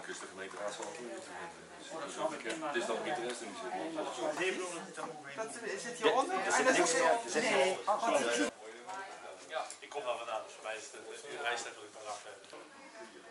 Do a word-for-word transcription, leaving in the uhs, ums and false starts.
Dus de gemeenteraad zal het niet vinden. Oh, dat zou ik niet. Het is dan niet de rest niet zitten. Dat zit hieronder? En dat is ook zo. Nee. Ja, ik kom daar vandaan, dus voor mij is het de reis dat ik vanaf heb.